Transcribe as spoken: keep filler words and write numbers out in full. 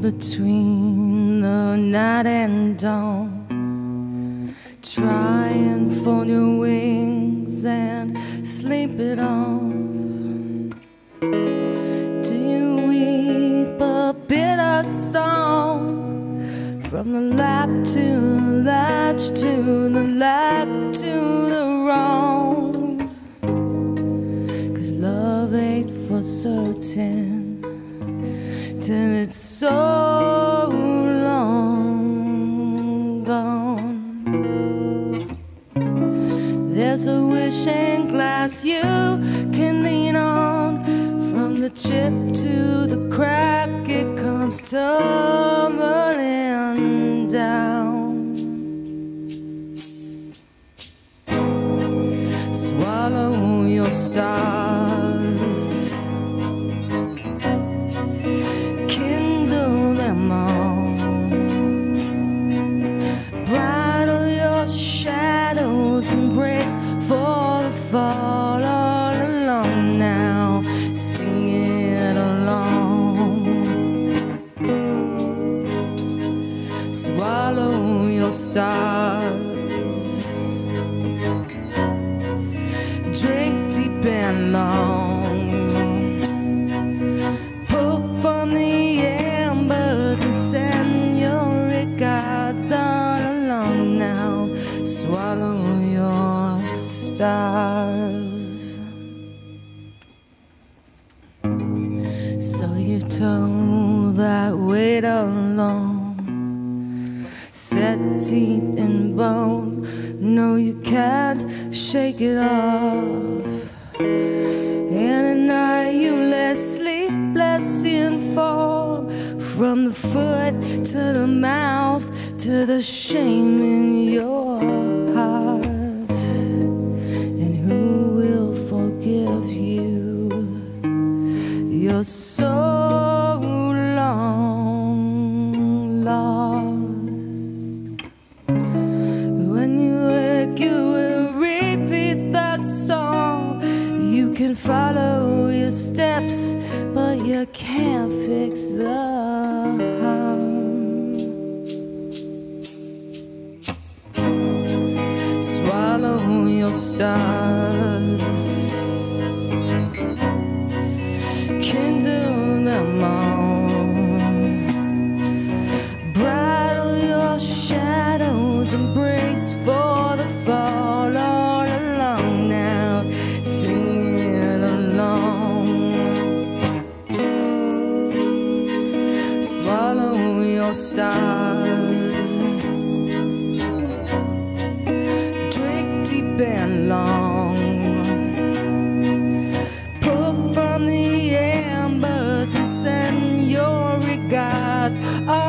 between the night and dawn. Try and fold your wings and sleep it off. Do you weep a bitter song from the lap to the latch to the lack to the wrong? 'Cause love ain't for certain till it's so long gone. There's a wishing glass you can lean on. From the chip to the crack, it comes tumbling down. Swallow your stars, kindle them all, bridle your shadows, embrace for the fall. All along now, sing it along. Swallow your stars, drink deep and long, pull from the embers and send your regards all along now. Swallow your stars. So you told that weight alone, set deep in bone. No, you can't shake it off. And at night you lay sleepless in form, from the foot to the mouth to the shame in your heart. And who will forgive you? You're so long lost. When you wake, you will repeat that song. You can follow your steps, but you can't fix the harm. Swallow your stars, kindle them all, bridle your shadows, embrace for the fall. All along now, sing it along. Swallow your stars, drink deep and long, pull from the embers and send your regards.